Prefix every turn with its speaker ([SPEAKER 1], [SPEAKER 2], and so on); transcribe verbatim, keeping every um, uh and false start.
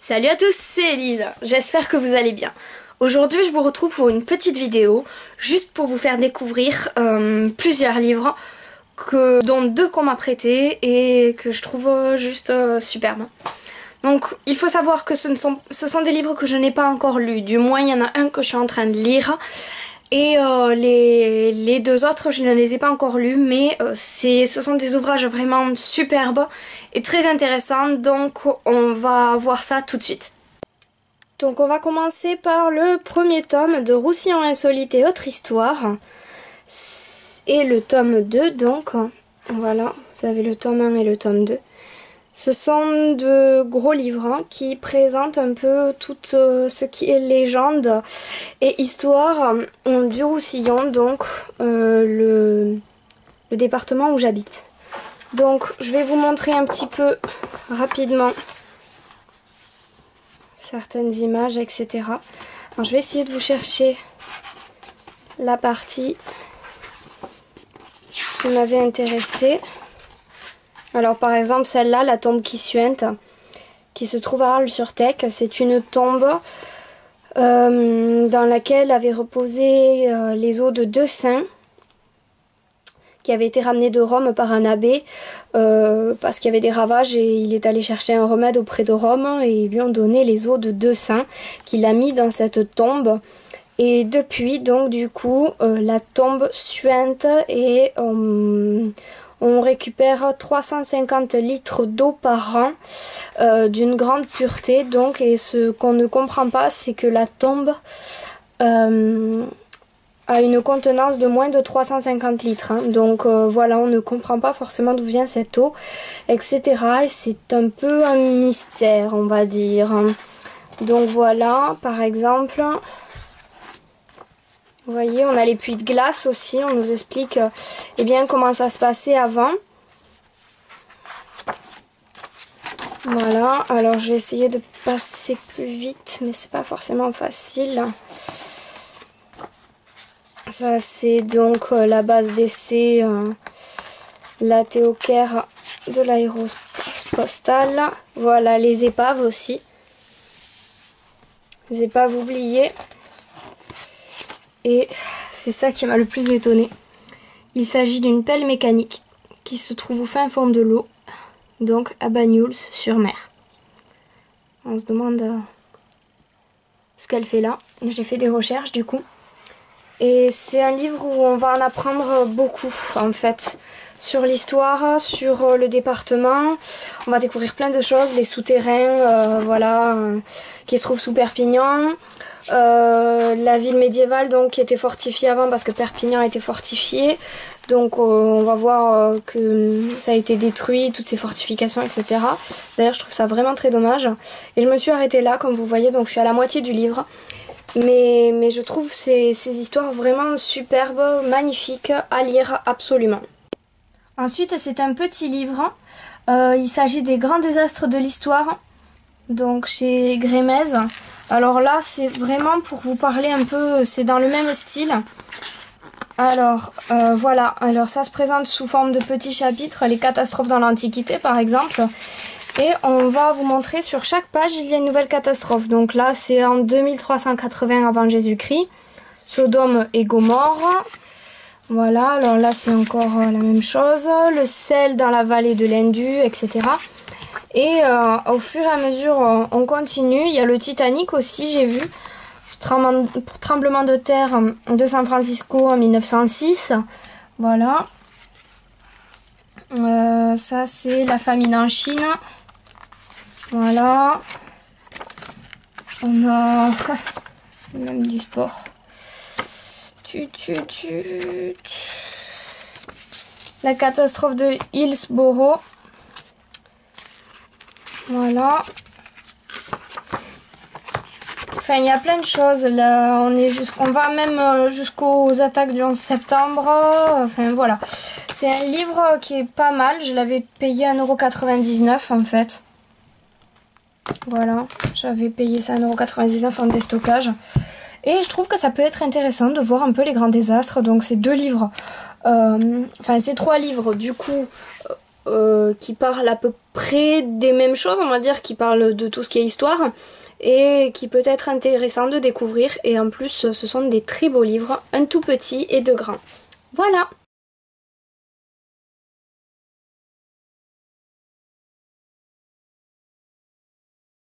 [SPEAKER 1] Salut à tous, c'est Elisa, j'espère que vous allez bien. Aujourd'hui je vous retrouve pour une petite vidéo, juste pour vous faire découvrir euh, plusieurs livres, que, dont deux qu'on m'a prêtés et que je trouve euh, juste euh, superbes. Donc il faut savoir que ce, ne sont, ce sont des livres que je n'ai pas encore lus, du moins il y en a un que je suis en train de lire. Et euh, les, les deux autres, je ne les ai pas encore lus, mais euh, ce sont des ouvrages vraiment superbes et très intéressants, donc on va voir ça tout de suite. Donc on va commencer par le premier tome de Roussillon Insolite et autres histoires, et le tome deux, donc voilà, vous avez le tome un et le tome deux. Ce sont de gros livres hein, qui présentent un peu tout euh, ce qui est légende et histoire euh, du Roussillon, donc euh, le, le département où j'habite. Donc je vais vous montrer un petit peu rapidement certaines images, et cetera. Alors, je vais essayer de vous chercher la partie qui m'avait intéressée. Alors par exemple celle-là, la tombe qui suinte, qui se trouve à Arles-sur-Tech, c'est une tombe euh, dans laquelle avaient reposé euh, les os de deux saints qui avaient été ramenés de Rome par un abbé euh, parce qu'il y avait des ravages et il est allé chercher un remède auprès de Rome et ils lui ont donné les os de deux saints qu'il a mis dans cette tombe. Et depuis donc du coup euh, la tombe suinte et euh, on récupère trois cent cinquante litres d'eau par an euh, d'une grande pureté. Donc, et ce qu'on ne comprend pas, c'est que la tombe euh, a une contenance de moins de trois cent cinquante litres. Hein. Donc euh, voilà, on ne comprend pas forcément d'où vient cette eau, et cetera. Et c'est un peu un mystère, on va dire. Donc voilà, par exemple... Vous voyez, on a les puits de glace aussi, on nous explique euh, eh bien, comment ça se passait avant. Voilà, alors je vais essayer de passer plus vite, mais c'est pas forcément facile. Ça c'est donc euh, la base d'essai, euh, la Théocaire de l'aéropostale. Voilà, les épaves aussi. Les épaves oubliées. Et c'est ça qui m'a le plus étonnée. Il s'agit d'une pelle mécanique qui se trouve au fin fond de l'eau, donc à Banyuls-sur-Mer. On se demande euh, ce qu'elle fait là. J'ai fait des recherches du coup. Et c'est un livre où on va en apprendre beaucoup en fait. Sur l'histoire, sur le département. On va découvrir plein de choses. Les souterrains, euh, voilà, euh, qui se trouvent sous Perpignan. Euh, la ville médiévale donc qui était fortifiée avant parce que Perpignan a été fortifiée, donc euh, on va voir euh, que ça a été détruit, toutes ces fortifications, et cetera. D'ailleurs je trouve ça vraiment très dommage et je me suis arrêtée là comme vous voyez, donc je suis à la moitié du livre, mais, mais je trouve ces, ces histoires vraiment superbes, magnifiques à lire absolument. Ensuite c'est un petit livre, euh, il s'agit des grands désastres de l'histoire, donc chez Grémez. Alors là, c'est vraiment pour vous parler un peu, c'est dans le même style. Alors, euh, voilà, alors ça se présente sous forme de petits chapitres, les catastrophes dans l'Antiquité par exemple. Et on va vous montrer sur chaque page, il y a une nouvelle catastrophe. Donc là, c'est en deux mille trois cent quatre-vingts avant Jésus-Christ, Sodome et Gomorrhe. Voilà, alors là c'est encore la même chose, le sel dans la vallée de l'Indus, et cetera. Et euh, au fur et à mesure, euh, on continue. Il y a le Titanic aussi, j'ai vu. Tremblement, tremblement de terre de San Francisco en mille neuf cent six. Voilà. Euh, ça, c'est la famine en Chine. Voilà. On a même du sport. Tu, tu, tu. La catastrophe de Hillsborough. Voilà. Enfin, il y a plein de choses. Là, on est jusqu'on va même jusqu'aux attaques du onze septembre. Enfin, voilà. C'est un livre qui est pas mal. Je l'avais payé un euro quatre-vingt-dix-neuf en fait. Voilà. J'avais payé ça un euro quatre-vingt-dix-neuf en déstockage. Et je trouve que ça peut être intéressant de voir un peu les grands désastres. Donc, c'est deux livres. Euh, enfin, c'est trois livres. Du coup... euh, qui parle à peu près des mêmes choses, on va dire, qui parle de tout ce qui est histoire, et qui peut être intéressant de découvrir. Et en plus, ce sont des très beaux livres, un tout petit et deux grands. Voilà!